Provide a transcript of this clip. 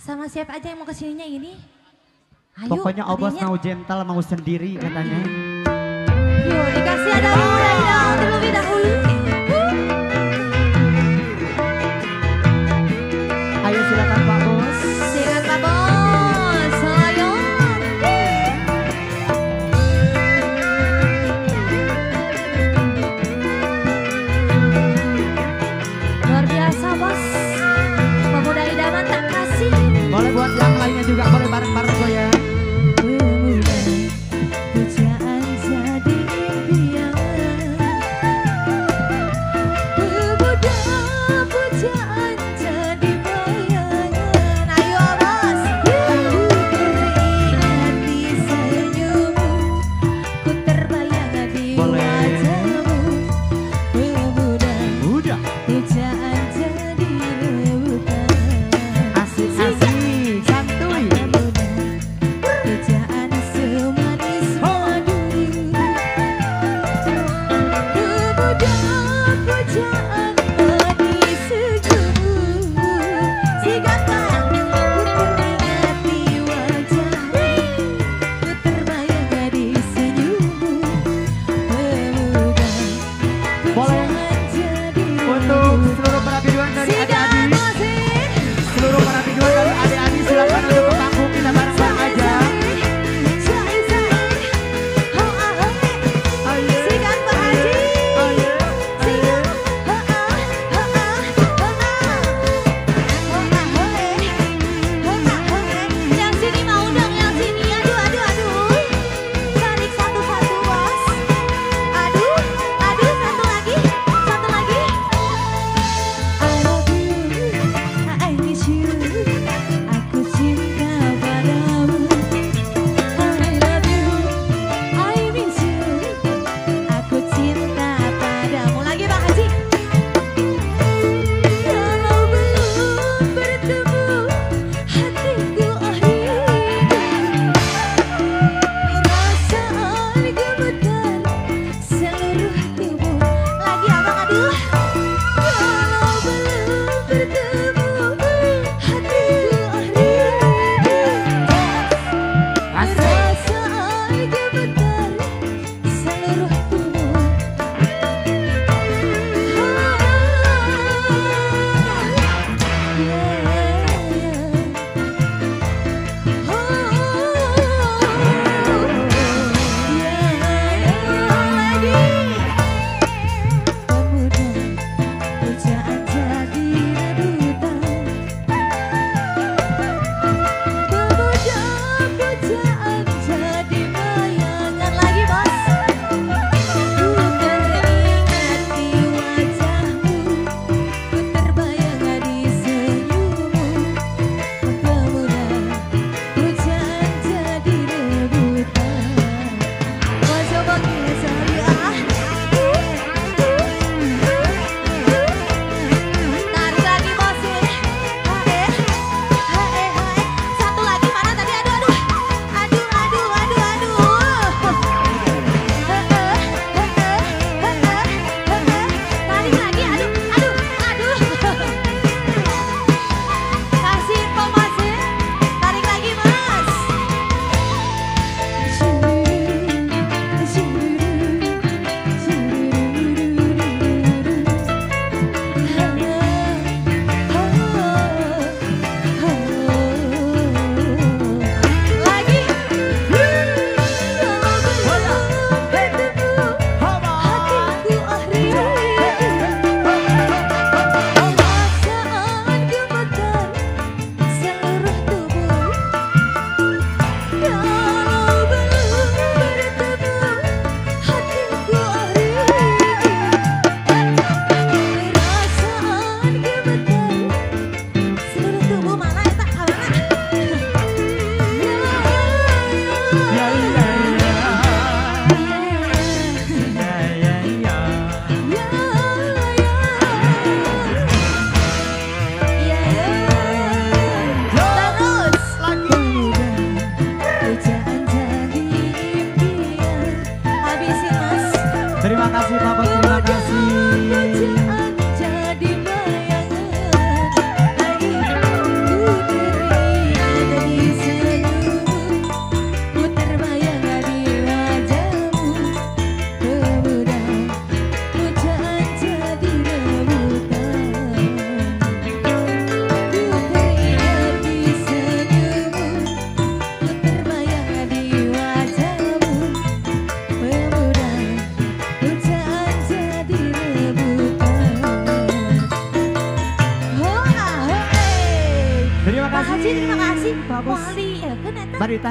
Sama siapa aja yang mau kesininya ini? Ayo, Pokoknya Obos mau gentle, mau sendiri katanya. Yuk dikasih ada mulai dong terlebih dahulu. Ayo silakan Pak Bos. Silakan Pak Bos. Ayo. Luar biasa Bos. Pemuda idaman tak kasih. Boleh buat yang lainnya juga, boleh bareng-bareng goyang. Seluruh para biduan dari adik-adik, seluruh para biduan dari terima kasih. Pak Bos. Wali, ya kan eta. Bari